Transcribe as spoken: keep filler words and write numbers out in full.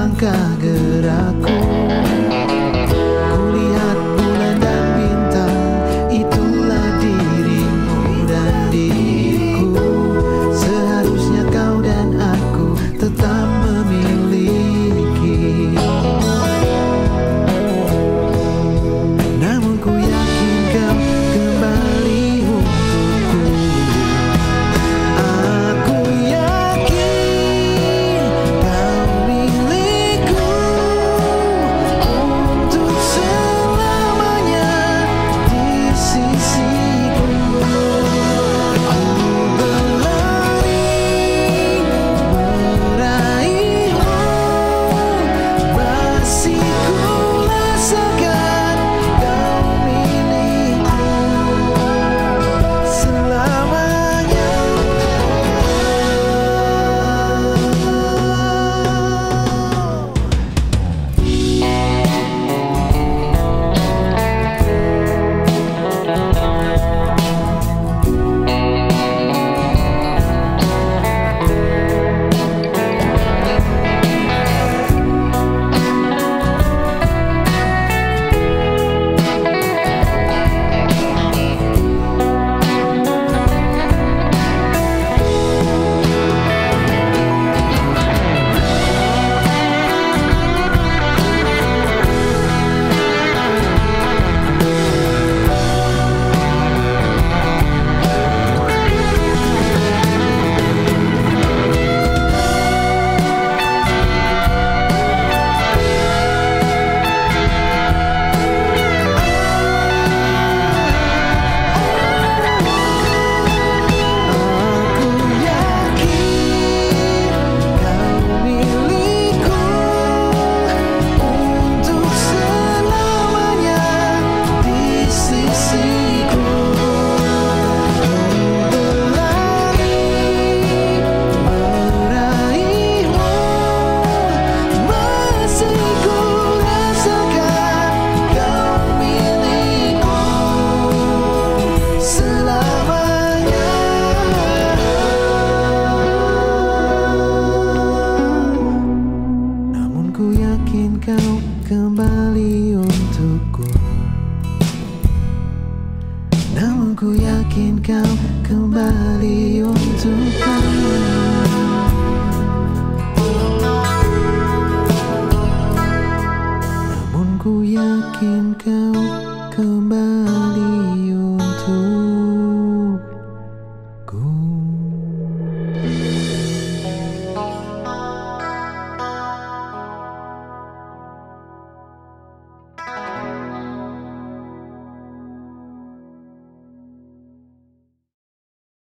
langkah gerakku. Kulihat bulan dan bintang, itulah dirimu dan diriku. Seharusnya kau dan aku tetap memiliki. Namun ku yakin kau kembali untukku. Aku yakin kau milikku untuk selamanya di sisiku. Ku berlari meraihmu, masih ku rasakan kau milikku selamanya. Ku yakin kau kembali untukku. Namun ku yakin kau kembali untukku. Namun ku yakin kau kembali untukku.